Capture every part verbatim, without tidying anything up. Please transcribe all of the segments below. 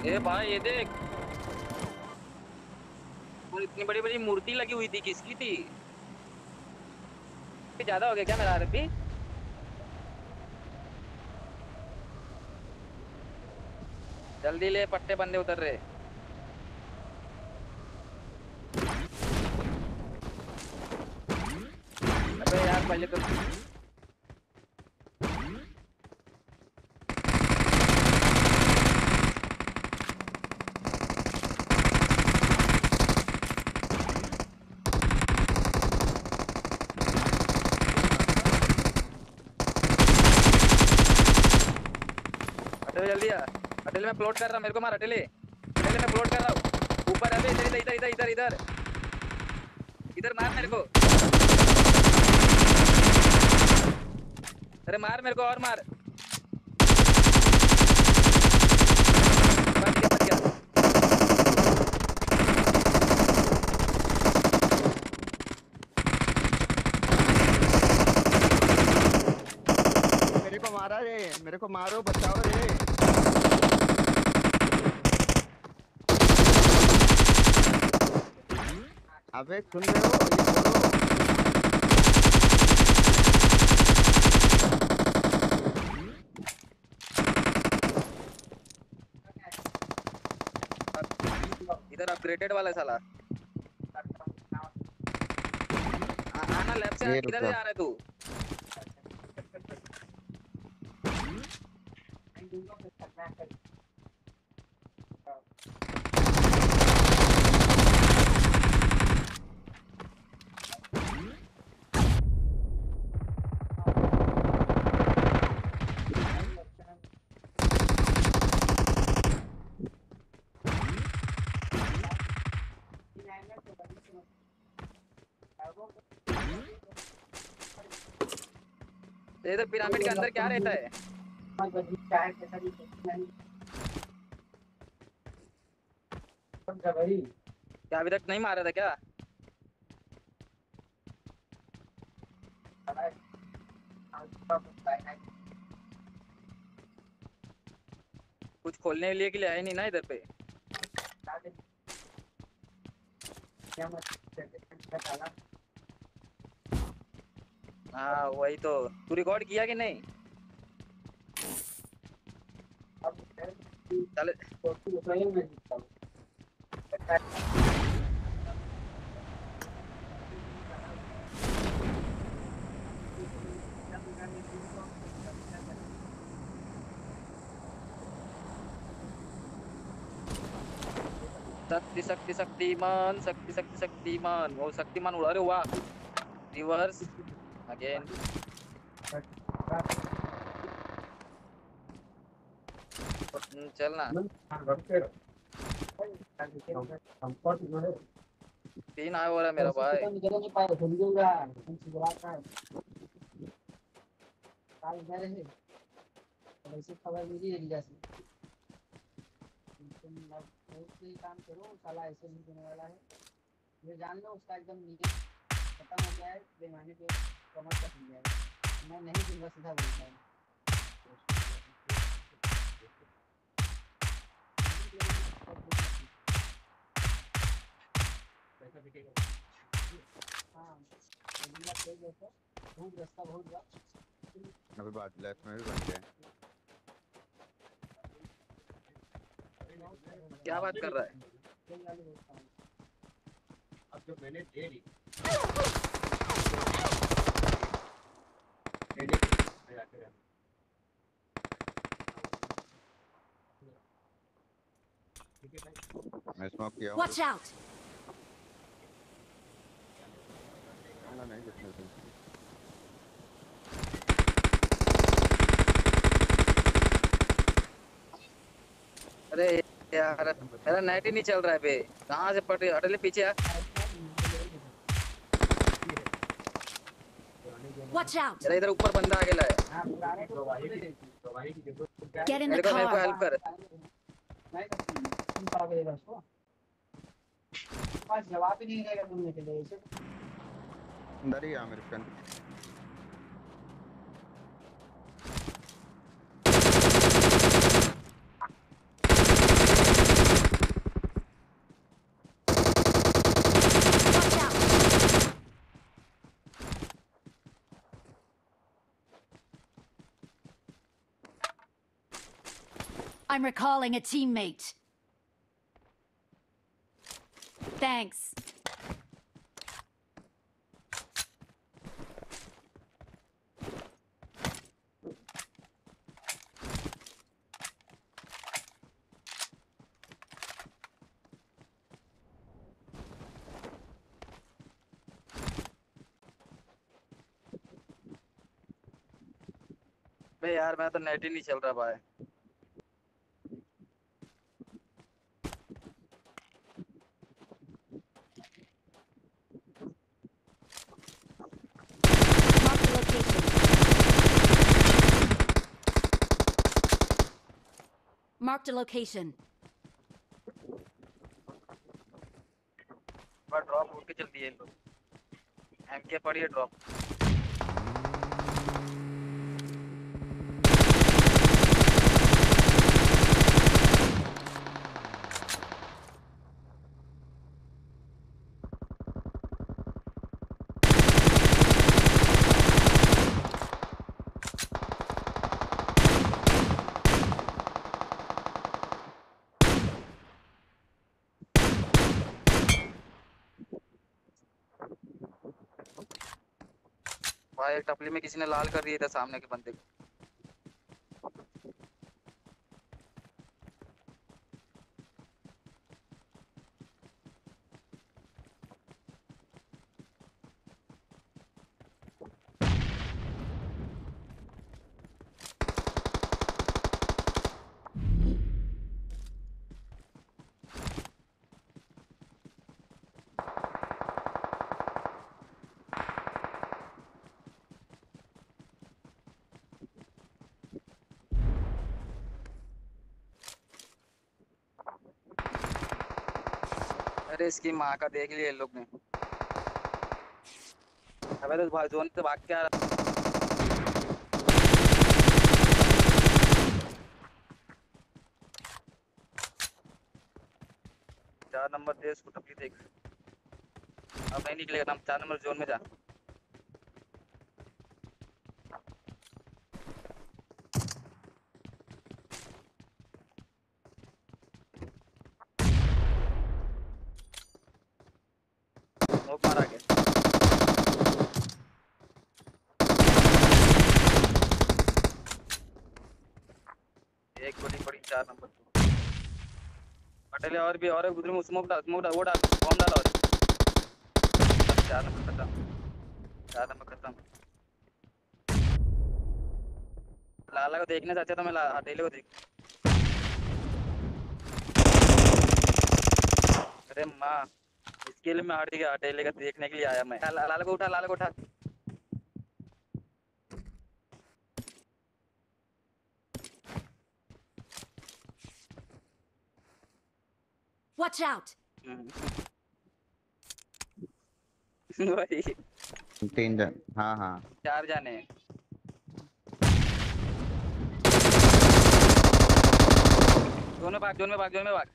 ए भाई ये देख, और इतनी बड़ी बड़ी मूर्ति लगी हुई थी, किसकी थी? ज्यादा हो गया क्या मेरा आरपी? जल्दी ले, पट्टे बंदे उतर रहे। अबे यार पहले तो अटेले जल्दी आ। अटेले मैं प्लॉट कर रहा हूँ, मेरे को मार अटेले। अटेले मैं प्लॉट कर रहा हूँ ऊपर। अबे इधर इधर इधर इधर इधर इधर इधर मार मेरे को। अरे मार मेरे को और मार। बच गया बच गया। मेरे को मारा रे, मेरे को मारो, बचाओ रे। अबे सुन रहे हो, ये अब इधर अपग्रेडेड वाला है साला। आ- आना लेफ्ट से, ये किधर रुको। से आ रहा है तू? तो इधर पिरामिड के अंदर क्या रहता है? क्या अभी तक नहीं मारा था क्या? कुछ खोलने के लिए के लिए आए नहीं ना इधर पे। हाँ वही तो। तू रिकॉर्ड किया कि नहीं? चल शक्ति शक्ति शक्तिमान, शक्ति शक्ति शक्तिमान, वो शक्तिमान उड़ा रहे। वाह, रिवर्स अगेन। चलना। तीन आया हो रहा है मेरा भाई। खबर मिली जैसे तुम काम करो, साला ऐसे नहीं देने वाला है। ये जान लो उसका एकदम नीचे खत्म हो गया है, बेईमानी पे कमर कट गया है। मैं नहीं दूंगा, सीधा बोलता हूँ। हाँ बहुत रास्ता बहुत अभी बात लेफ्ट में भी बन गए। क्या बात कर रहा है? अब जो मैंने दे दी मैं स्मोक किया हूँ। Watch out! नहीं कितने दिन। अरे यार मेरा नेट ही नहीं चल रहा है बे। कहाँ से पट अटले पीछे आ। Watch out! मेरा इधर ऊपर बंदा आगे लाया। Get in मेरे the को मेरे को car. हेल्प कर। जवाब ही नहीं रहेगा बोलने के लिए। अंदर ही American. I'm recalling a teammate. Thanks. बे यार मैं तो नेट ही नहीं चल रहा भाई। Marked a location. Marked a location. बस ड्रॉप होके चल दिए लोग। एमके पड़ी है ड्रॉप। भाई एक टपली में किसी ने लाल कर दिया था सामने के बंदे को। अरे इसकी माँ का देख लिया इन लोग ने। अबे तो भाई जोन से भाग के आ रहा। चार नंबर दे इसको टपली देख। अब नहीं निकलेगा ना, चार नंबर जोन में जा। स्मोक मारा के एक गोली पड़ी चार नंबर को। पटेले और भी और उधर में स्मोक डाल, स्मोक डाल, वो डाल, बॉम्ब डाल। और चार नंबर खत्म, चार नंबर खत्म। लाला को देखने चाहते तो मैं हटेले को देख। अरे माँ इसके लिए मैं हट गया, हटेले का देखने के लिए आया मैं। ला, लाला को उठा, लाला को उठा। Watch out! वही तीन जन, हाँ हाँ चार जाने हैं। जोन में भाग, जोन में भाग, जोन में भाग।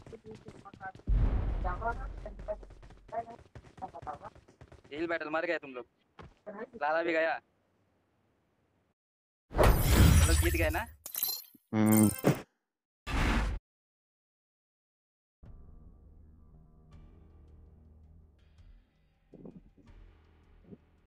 हिल बैटल मर गए तुम लोग। लाला भी गया। चलो जीत गए ना। हम्म